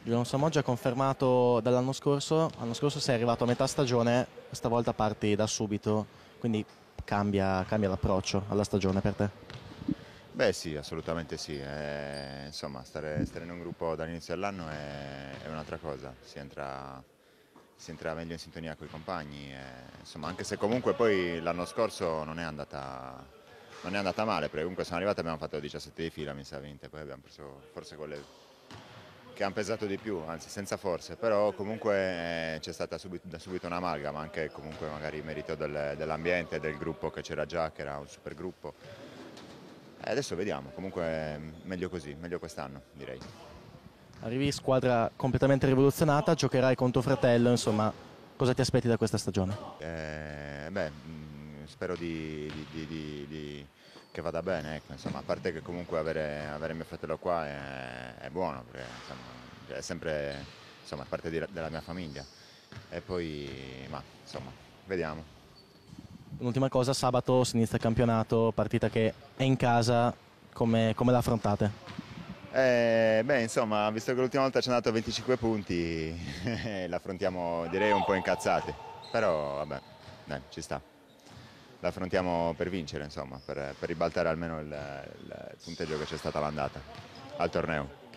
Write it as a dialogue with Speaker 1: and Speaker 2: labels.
Speaker 1: Giuliano Samoggia confermato dall'anno scorso. L'anno scorso sei arrivato a metà stagione, stavolta parti da subito, quindi cambia l'approccio alla stagione per te.
Speaker 2: Beh sì, assolutamente sì. Insomma, stare in un gruppo dall'inizio dell'anno è un'altra cosa, si entra meglio in sintonia con i compagni. Insomma, anche se comunque poi l'anno scorso non è andata male, perché comunque siamo arrivati e abbiamo fatto 17 di fila, mi sa, vinte, poi abbiamo preso forse quelle che hanno pesato di più, anzi senza forze, però comunque c'è stata da subito un'amalgama, anche comunque magari merito dell'ambiente, del gruppo che c'era già, che era un super gruppo. E adesso vediamo, comunque meglio così, meglio quest'anno direi.
Speaker 1: Arrivi in squadra completamente rivoluzionata, giocherai con tuo fratello, insomma, cosa ti aspetti da questa stagione?
Speaker 2: Beh, spero che vada bene, ecco, insomma, a parte che comunque avere mio fratello qua è buono, perché insomma, è sempre insomma, parte della mia famiglia. E poi, ma insomma, vediamo.
Speaker 1: Un'ultima cosa, sabato si inizia il campionato, partita che è in casa, come la affrontate?
Speaker 2: Beh, insomma, visto che l'ultima volta ci è andato a 25 punti, l'affrontiamo direi un po' incazzati, però vabbè, dai, ci sta. L'affrontiamo per vincere, insomma, per ribaltare almeno il punteggio che c'è stata all'andata al torneo.